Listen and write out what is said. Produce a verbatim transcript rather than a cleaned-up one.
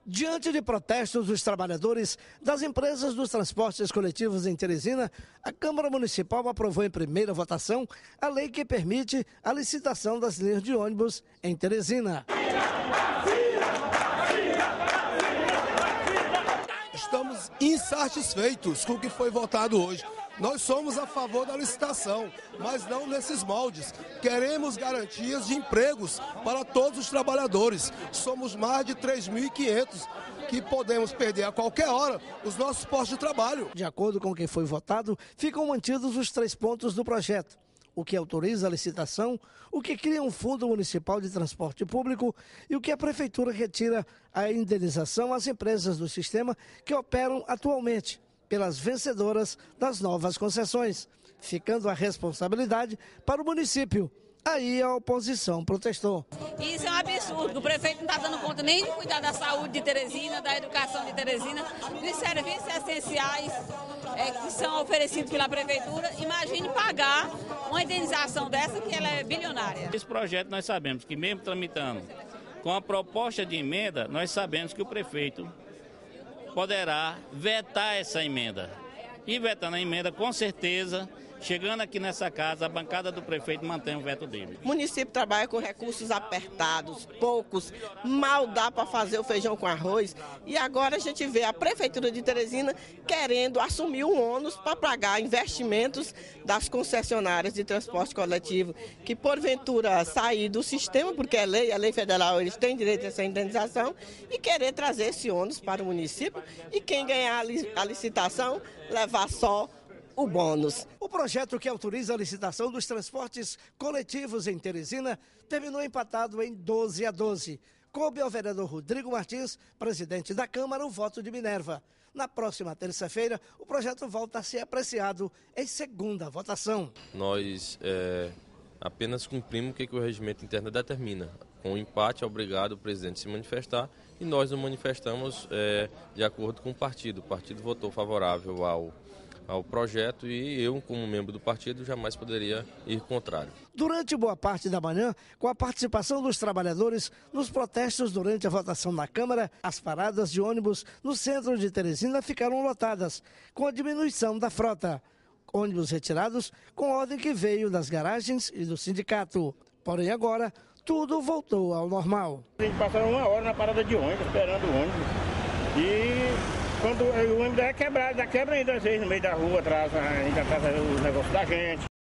Diante de protestos dos trabalhadores das empresas dos transportes coletivos em Teresina, a Câmara Municipal aprovou em primeira votação a lei que permite a licitação das linhas de ônibus em Teresina. Estamos insatisfeitos com o que foi votado hoje. Nós somos a favor da licitação, mas não nesses moldes. Queremos garantias de empregos para todos os trabalhadores. Somos mais de três mil e quinhentos que podemos perder a qualquer hora os nossos postos de trabalho. De acordo com o que foi votado, ficam mantidos os três pontos do projeto: o que autoriza a licitação, o que cria um fundo municipal de transporte público e o que a prefeitura retira a indenização às empresas do sistema que operam atualmente pelas vencedoras das novas concessões, ficando a responsabilidade para o município. Aí a oposição protestou. Isso é um absurdo, o prefeito não está dando conta nem de cuidar da saúde de Teresina, da educação de Teresina, dos serviços essenciais é, que são oferecidos pela prefeitura. Imagine pagar uma indenização dessa, que ela é bilionária. Esse projeto nós sabemos que mesmo tramitando com a proposta de emenda, nós sabemos que o prefeito poderá vetar essa emenda. E vetando a emenda, com certeza, chegando aqui nessa casa, a bancada do prefeito mantém o veto dele. O município trabalha com recursos apertados, poucos, mal dá para fazer o feijão com arroz. E agora a gente vê a prefeitura de Teresina querendo assumir um ônus para pagar investimentos das concessionárias de transporte coletivo, que porventura sair do sistema, porque é lei, é lei federal, eles têm direito a essa indenização, e querer trazer esse ônus para o município, e quem ganhar a licitação levar só o bônus. O projeto que autoriza a licitação dos transportes coletivos em Teresina terminou empatado em doze a doze. Coube ao vereador Rodrigo Martins, presidente da Câmara, o voto de Minerva. Na próxima terça-feira, o projeto volta a ser apreciado em segunda votação. Nós é, apenas cumprimos o que o regimento interno determina. Com o empate, é obrigado o presidente a se manifestar, e nós nos manifestamos é, de acordo com o partido. O partido votou favorável ao ao projeto e eu, como membro do partido, jamais poderia ir contrário. Durante boa parte da manhã, com a participação dos trabalhadores nos protestos durante a votação na Câmara, as paradas de ônibus no centro de Teresina ficaram lotadas, com a diminuição da frota. Ônibus retirados com ordem que veio das garagens e do sindicato. Porém, agora, tudo voltou ao normal. A gente passou uma hora na parada de ônibus, esperando o ônibus. E quando o ônibus é quebrado, já quebra ainda às vezes no meio da rua, atrás, ainda atrasa o negócio da gente.